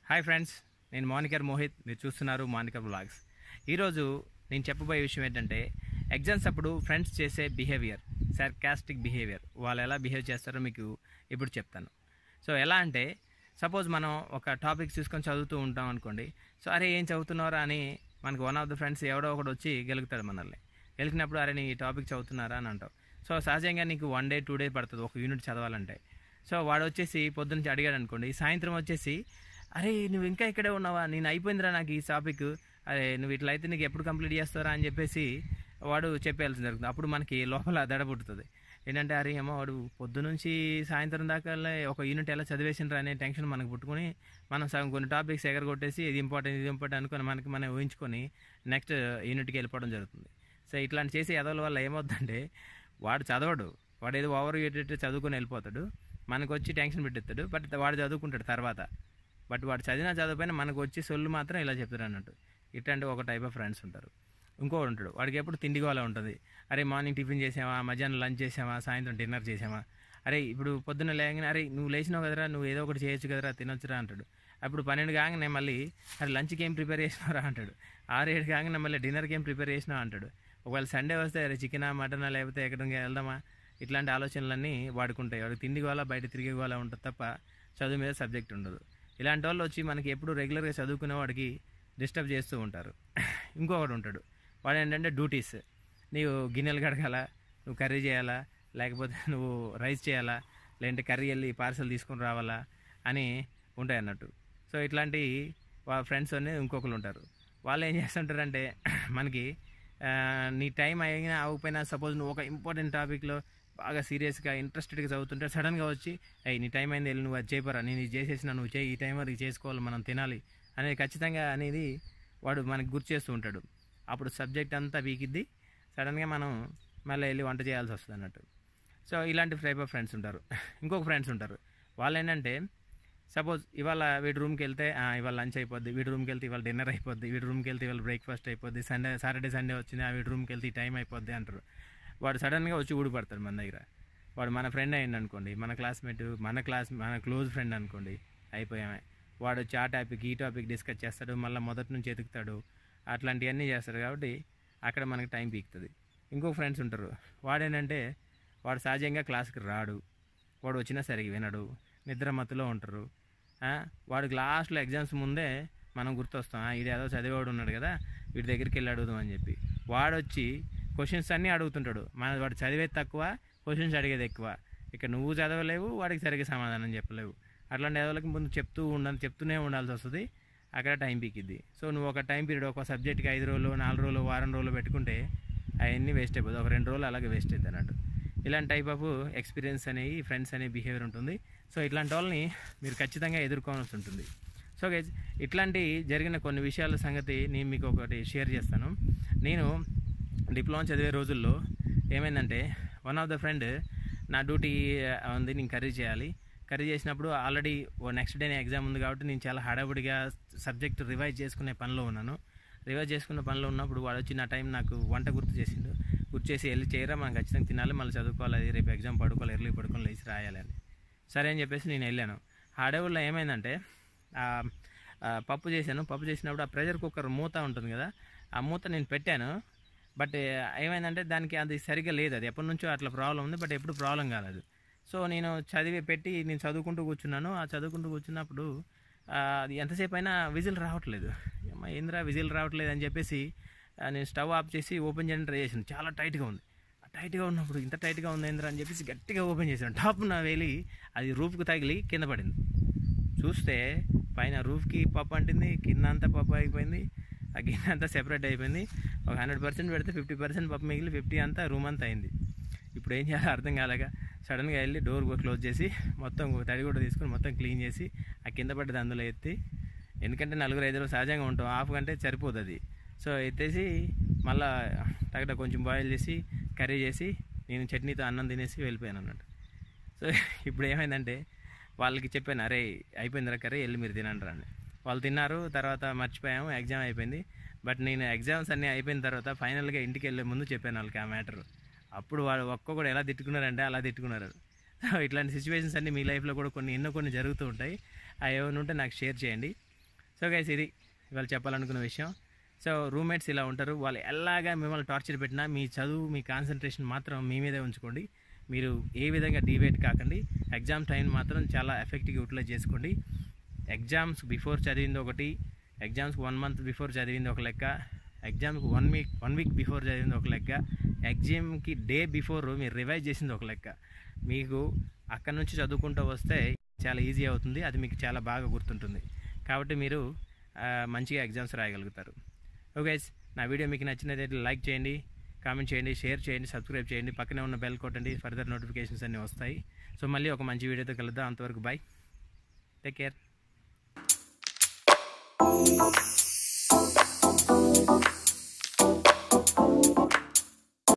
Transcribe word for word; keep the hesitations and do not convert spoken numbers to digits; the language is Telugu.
హాయ్ ఫ్రెండ్స్, నేను మోనికర్ మోహిత్. మీరు చూస్తున్నారు మోనికర్ వ్లాగ్స్. ఈరోజు నేను చెప్పబోయే విషయం ఏంటంటే ఎగ్జామ్స్ అప్పుడు ఫ్రెండ్స్ చేసే బిహేవియర్, సర్కాస్టిక్ బిహేవియర్. వాళ్ళు ఎలా బిహేవ్ చేస్తారో మీకు ఇప్పుడు చెప్తాను. సో ఎలా అంటే, సపోజ్ మనం ఒక టాపిక్ చూసుకొని చదువుతూ ఉంటాం అనుకోండి. సో అరే ఏం చదువుతున్నారా అని మనకు వన్ ఆఫ్ ద ఫ్రెండ్స్ ఎవడో ఒకడు వచ్చి గెలుగుతాడు మనల్ని. గెలికినప్పుడు అరే నీ ఈ టాపిక్ చదువుతున్నారా అని అంటావు. సో సహజంగా నీకు వన్ డే టూ డే పడుతుంది ఒక యూనిట్ చదవాలంటే. సో వాడు వచ్చేసి పొద్దునుంచి అడిగాడు అనుకోండి, సాయంత్రం వచ్చేసి అరే నువ్వు ఇంకా ఇక్కడే ఉన్నావా, నేను అయిపోయిందిరా నాకు ఈ టాపిక్, అరే నువ్వు ఇట్లా అయితే నీకు ఎప్పుడు కంప్లీట్ చేస్తారా అని చెప్పేసి వాడు చెప్పేయాల్సి జరుగుతుంది. అప్పుడు మనకి లోపల దడ పుట్టుతుంది. ఏంటంటే అరే ఏమో వాడు పొద్దునుంచి సాయంత్రం దాకా ఒక యూనిట్ ఎలా చదివేసిండ్రా అనే టెన్షన్ మనకు పుట్టుకొని మనం సగం కొన్ని టాపిక్స్ ఎగరగొట్టేసి ఇది ఇంపార్టెంట్ ఇది ఇంపార్టెంట్ అనుకొని మనకి మనం ఊహించుకొని నెక్స్ట్ యూనిట్కి వెళ్ళిపోవడం జరుగుతుంది. సో ఇట్లాంటి చేసే ఎదవల వల్ల ఏమవుతుందంటే వాడు చదవడు, వాడు ఏదో ఓవర్ యూనిట్ చదువుకొని వెళ్ళిపోతాడు, మనకు వచ్చి టెన్షన్ పెట్టేస్తాడు. బట్ వాడు చదువుకుంటాడు తర్వాత. బట్ వాడు చదివినా చదివిపోయినా మనకు వచ్చి సొల్లు మాత్రం ఇలా చెప్తారు అన్నట్టు. ఇట్లాంటి ఒక టైప్ ఆఫ్ ఫ్రెండ్స్ ఉంటారు. ఇంకోటి ఉంటాడు, వాడికి ఎప్పుడు తిండి గోల ఉంటుంది. అరే మార్నింగ్ టిఫిన్ చేసామా, మధ్యాహ్నం లంచ్ చేసామా, సాయంత్రం డిన్నర్ చేసామా, అరే ఇప్పుడు పొద్దున్న లేగానే అరే నువ్వు లేచినావు కదరా, నువ్వు ఏదో ఒకటి చేయొచ్చు కదరా, తినొచ్చురా అంటాడు. అప్పుడు పన్నెండు కాగానే మళ్ళీ అరే లంచ్కి ఏం ప్రిపేర్ చేసినారా అంటాడు. ఆరు ఏడు కాగానే మళ్ళీ డిన్నర్కి ఏం ప్రిపేర్ చేసినావు అంటాడు. ఒకవేళ సండే వస్తే అరే చికెనా మటనా లేకపోతే ఎక్కడికి వెళ్దామా, ఇట్లాంటి ఆలోచనలన్నీ వాడుకుంటాయి. వాడికి తిండి గోల బయట తిరిగే గోల ఉంటుంది తప్ప చదువు మీద సబ్జెక్ట్ ఉండదు. ఇలాంటి వాళ్ళు వచ్చి మనకి ఎప్పుడు రెగ్యులర్గా చదువుకునే వాడికి డిస్టర్బ్ చేస్తూ ఉంటారు. ఇంకొకడు ఉంటాడు, వాడు ఏంటంటే డ్యూటీస్, నీవు గిన్నెలు కడగాల, నువ్వు కర్రీ చేయాలా, లేకపోతే నువ్వు రైస్ చేయాలా, లేదంటే కర్రీ వెళ్ళి పార్సల్ తీసుకొని రావాలా అని ఉంటాయి అన్నట్టు. సో ఇట్లాంటి వాళ్ళ ఫ్రెండ్స్ అనే ఇంకొకరు ఉంటారు. వాళ్ళు ఏం చేస్తుంటారంటే మనకి నీ టైం అయినా అవ్వకపోయినా, సపోజ్ నువ్వు ఒక ఇంపార్టెంట్ టాపిక్లో బాగా సీరియస్గా ఇంట్రెస్టెడ్గా చదువుతుంటే సడన్గా వచ్చి అయ్యి నీ టైం అయింది వెళ్ళి నువ్వు అది చేయపరా, నేను ఇది చేసేసిన నువ్వు చేయి, ఈ టైం వరకు చేసుకోవాలి, మనం తినాలి అనేది ఖచ్చితంగా అనేది వాడు మనకి గుర్తు చేస్తూ ఉంటాడు. అప్పుడు సబ్జెక్ట్ అంతా వీకిద్ది, సడన్గా మనం మళ్ళీ వెళ్ళి వంట చేయాల్సి వస్తుంది అన్నట్టు. సో ఇలాంటి టైప్ ఆఫ్ ఫ్రెండ్స్ ఉంటారు. ఇంకొక ఫ్రెండ్స్ ఉంటారు, వాళ్ళు ఏంటంటే సపోజ్ ఇవాళ వీడి రూమ్కి వెళ్తే ఇవాళ లంచ్ అయిపోద్ది, వీడి రూమ్కి వెళ్తే ఇవాళ డిన్నర్ అయిపోద్ది, వీడి రూమ్కి వెళ్తే ఇవాళ బ్రేక్ఫాస్ట్ అయిపోద్ది, సండే సాటర్డే సండే వచ్చింది వీడి రూమ్కి వెళ్తే ఈ టైం అయిపోద్ది అంటారు. వాడు సడన్గా వచ్చి ఊడిపడతాడు మన దగ్గర. వాడు మన ఫ్రెండ్ అయ్యింది అనుకోండి, మన క్లాస్మేట్, మన క్లాస్ మన క్లోజ్ ఫ్రెండ్ అనుకోండి, అయిపోయామే. వాడు వచ్చి ఆ టాపిక్ ఈ టాపిక్ డిస్కస్ చేస్తాడు, మళ్ళీ మొదటి నుంచి ఎతుకుతాడు, అట్లాంటివన్నీ చేస్తాడు. కాబట్టి అక్కడ మనకి టైం పీకుతుంది. ఇంకొక ఫ్రెండ్స్ ఉంటారు, వాడేంటంటే వాడు సహజంగా క్లాస్కి రాడు, వాడు వచ్చినా సరిగ్గా వినడు, నిద్ర మత్తులో ఉంటారు. వాడికి లాస్ట్లో ఎగ్జామ్స్ ముందే మనం గుర్తొస్తాం, ఇది ఏదో చదివేవాడు ఉన్నాడు కదా వీడి దగ్గరికి వెళ్ళి అడుగుదాం అని చెప్పి. వాడు వచ్చి క్వశ్చన్స్ అన్నీ అడుగుతుంటాడు. మన వాడు చదివేది తక్కువ, క్వశ్చన్స్ అడిగేది ఎక్కువ. ఇక నువ్వు చదవలేవు, వాడికి సరిగ్గా సమాధానం చెప్పలేవు. అట్లాంటి ఎదవలకి ముందు చెప్తూ ఉండాలి, చెప్తూనే ఉండాల్సి వస్తుంది. అక్కడ టైం పీకిద్ది. సో నువ్వు ఒక టైం పీరియడ్ ఒక సబ్జెక్ట్కి ఐదు రోజులు నాలుగు రోజులు వారం రోజులు పెట్టుకుంటే అవన్నీ వేస్ట్ అయిపోతుంది. ఒక రెండు రోజులు అలాగే వేస్ట్ అవుతుంది అన్నట్టు. ఇలాంటి టైప్ ఆఫ్ ఎక్స్పీరియన్స్ అనేవి ఫ్రెండ్స్ అనే బిహేవియర్ ఉంటుంది. సో ఇట్లాంటి వాళ్ళని మీరు ఖచ్చితంగా ఎదుర్కోవాల్సి ఉంటుంది. సో గైస్, ఇట్లాంటి జరిగిన కొన్ని విషయాల సంగతి నేను మీకు ఒకటి షేర్ చేస్తాను. నేను డిప్లొమా చదివే రోజుల్లో ఏమైందంటే, వన్ ఆఫ్ ద ఫ్రెండ్ నా డ్యూటీ ఉంది, నేను కర్రీ చేయాలి. కర్రీ చేసినప్పుడు ఆల్రెడీ నెక్స్ట్ డే ఎగ్జామ్ ఉంది కాబట్టి నేను చాలా హడావుడిగా సబ్జెక్ట్ రివైజ్ చేసుకునే పనిలో ఉన్నాను. రివైజ్ చేసుకునే పనిలో ఉన్నప్పుడు వాడు వచ్చి నా టైం నాకు వంట గుర్తు చేసిండు. గుర్తు చేసి వెళ్ళి చేయరా, మనం ఖచ్చితంగా తినాలి, మళ్ళీ చదువుకోవాలి, అది రేపు ఎగ్జామ్ పడుకోవాలి, ఎర్లీ పడుకొని లేచి రాయాలి అని. సరే అని చెప్పేసి నేను వెళ్ళాను. హడావుడిలో ఏమైందంటే పప్పు చేశాను. పప్పు చేసినప్పుడు ఆ ప్రెషర్ కుక్కర్ మూత ఉంటుంది కదా, ఆ మూత నేను పెట్టాను. బట్ ఏమైందంటే దానికి అది సరిగ్గా లేదు, అది ఎప్పటి నుంచో అట్లా ప్రాబ్లం ఉంది, బట్ ఎప్పుడు ప్రాబ్లం కాలేదు. సో నేను చదివి పెట్టి నేను చదువుకుంటూ కూర్చున్నాను. ఆ చదువుకుంటూ కూర్చున్నప్పుడు అది ఎంతసేపు అయినా విజిల్ రావట్లేదు. ఏంద్రా విజిల్ రావట్లేదు అని చెప్పేసి నేను స్టవ్ ఆఫ్ చేసి ఓపెన్ చేయడానికి ట్రై చేశాను. చాలా టైట్గా ఉంది. టైట్గా ఉన్నప్పుడు ఇంత టైట్గా ఉంది ఏంద్రా అని చెప్పేసి గట్టిగా ఓపెన్ చేశాను. టాప్ నా వేలి అది రూఫ్కి తగిలి కింద పడింది. చూస్తే పైన రూఫ్కి పప్పు అంటింది, కింద అంతా పప్పు అయిపోయింది, ఆ గిన్నె అంతా సెపరేట్ అయిపోయింది. ఒక హండ్రెడ్ పర్సెంట్ పెడితే ఫిఫ్టీ పర్సెంట్ పప్పు మిగిలి ఫిఫ్టీ అంతా రూమ్ అంతా అయింది. ఇప్పుడు ఏం చేయాలో అర్థం కాలేక సడన్గా వెళ్ళి డోర్ క్లోజ్ చేసి మొత్తం తడి కూడా తీసుకొని మొత్తం క్లీన్ చేసి ఆ కింద పడ్డది అందులో ఎత్తి, ఎందుకంటే నలుగురు ఐదుగురు సహజంగా ఉంటాం, హాఫ్ గంటే సరిపోతుంది. సో ఎత్తేసి మళ్ళీ టగట కొంచెం బాయిల్ చేసి కర్రీ చేసి నేను చట్నీతో అన్నం తినేసి వెళ్ళిపోయాను అన్నట్టు. సో ఇప్పుడు ఏమైందంటే వాళ్ళకి చెప్పాను, అరే అయిపోయిందిరా కర్రీ, వెళ్ళి మీరు తినండి రండి. వాళ్ళు తిన్నారు. తర్వాత మర్చిపోయాము, ఎగ్జామ్ అయిపోయింది. బట్ నేను ఎగ్జామ్స్ అన్నీ అయిపోయిన తర్వాత ఫైనల్గా ఇంటికి వెళ్ళే ముందు చెప్పాను వాళ్ళకి ఆ మ్యాటర్. అప్పుడు వాళ్ళు ఒక్కొక్కడు ఎలా తిట్టుకున్నారంటే అలా తిట్టుకున్నారు. ఇట్లాంటి సిచ్యువేషన్స్ అన్నీ మీ లైఫ్లో కూడా కొన్ని ఎన్నో కొన్ని జరుగుతూ ఉంటాయి. అవి ఏమైనా ఉంటే నాకు షేర్ చేయండి. సో గైస్ ఇది ఇవాళ చెప్పాలనుకున్న విషయం. సో రూమ్మేట్స్ ఇలా ఉంటారు, వాళ్ళు ఎలాగా మిమ్మల్ని టార్చర్ పెట్టినా మీ చదువు మీ కాన్సన్ట్రేషన్ మాత్రం మీ మీదే ఉంచుకోండి. మీరు ఏ విధంగా డివేట్ కాకండి. ఎగ్జామ్ టైం మాత్రం చాలా ఎఫెక్టివ్గా యూటిలైజ్ చేసుకోండి. ఎగ్జామ్స్ బిఫోర్ చదివింది ఒకటి, ఎగ్జామ్స్కి వన్ మంత్ బిఫోర్ చదివింది ఒక లెక్క, ఎగ్జామ్కి one week one week before చదివింది ఒక లెక్క, ఎగ్జామ్కి డే బిఫోర్ మీరు రివైజ్ చేసింది ఒక లెక్క. మీకు అక్కడ నుంచి చదువుకుంటూ వస్తే చాలా ఈజీ అవుతుంది, అది మీకు చాలా బాగా గుర్తుంటుంది. కాబట్టి మీరు మంచిగా ఎగ్జామ్స్ రాయగలుగుతారు. ఓకే గైస్, నా వీడియో మీకు నచ్చినట్లయితే లైక్ చేయండి, కామెంట్ చేయండి, షేర్ చేయండి, సబ్స్క్రైబ్ చేయండి, పక్కనే ఉన్న బెల్ కొట్టండి, ఫర్దర్ నోటిఫికేషన్స్ అన్నీ వస్తాయి. సో మళ్ళీ ఒక మంచి వీడియోతో కలుద్దాం. అంతవరకు బాయ్, టేక్ కేర్.